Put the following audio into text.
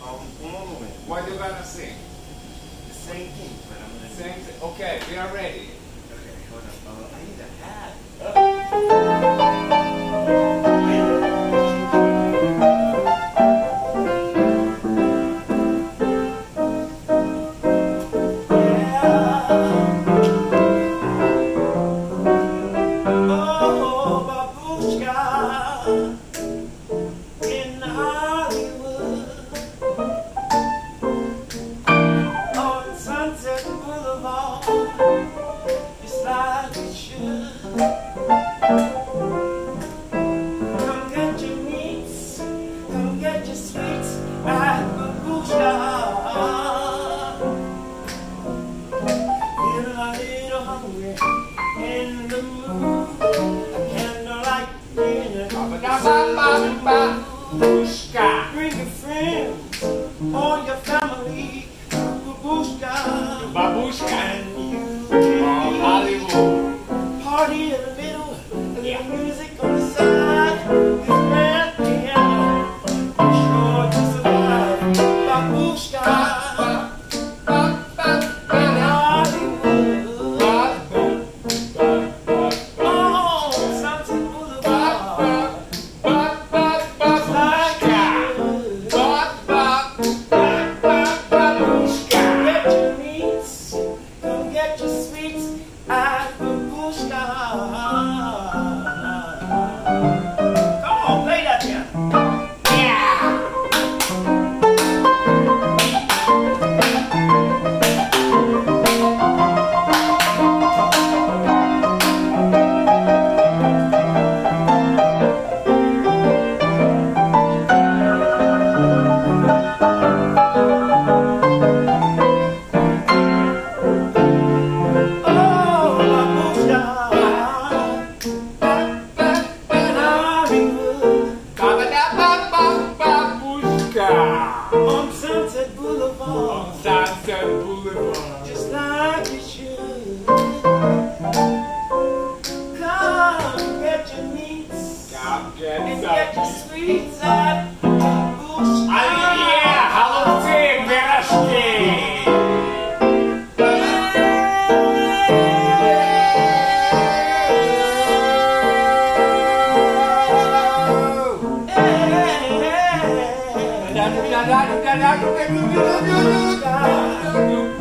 All the way. What you gonna sing? The same thing, but I'm gonna Same thing. Okay, we are ready. Okay, hold on. I need a hat. Oh, babushka in Hollywood on Sunset Boulevard, just like it should. Come get your meats, come get your sweets at babushka. Feeling a little hungry in the mood, a candlelight dinner. Babushka. Bring your friends or your family, babushka. Babushka. And you Oh, Hollywood. party in the middle, a little music on the side. This grand piano, I'm sure to survive. Babushka. On Sunset Boulevard, On Sunset Boulevard. just like you should. Come get your meats Come get and some. get your sweets at Babushka. Yeah, холодцы, пирожки. Babushka.